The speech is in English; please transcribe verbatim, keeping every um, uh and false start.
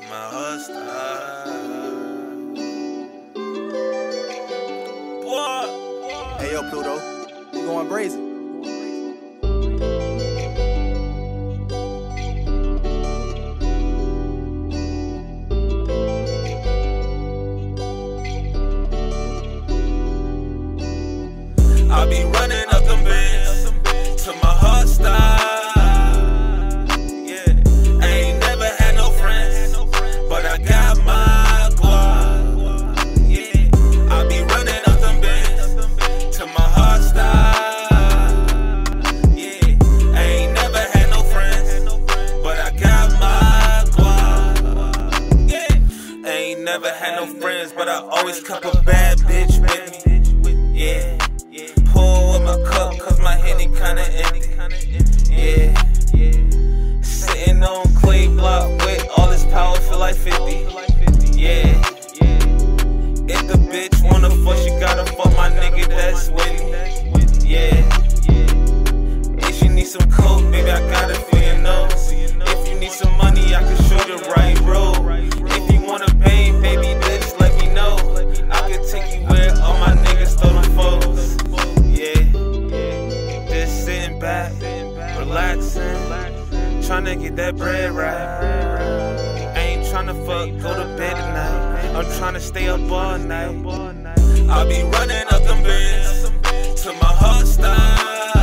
my heart stop. Buap. Hey yo, Pluto, you going brazen? I be running up them bands till my heart stop. Yeah, I ain't never had no friends, but I got my guap. Yeah, I be running up them bands till my heart stop. Yeah, I ain't never had no friends, but I got my guap. Yeah, I ain't never had no friends, but I always kept a bad bitch with me. Yeah. Pour with my cup, cause my Henny kinda empty. Yeah, sitting on clay block with all this power, feel like fifty. Yeah, if the bitch wanna fuck, she gotta fuck my nigga that's with me. Yeah, if she need some coke, baby, I got it for your nose. If you need some money, I can show the right road. If you wanna bang, baby, just let me know. I can take you where all my niggas throw them foes. Back, relaxing, tryna get that bread right. I ain't tryna fuck, go to bed tonight. I'm tryna stay up all night. I be running up them bands till my heart stop.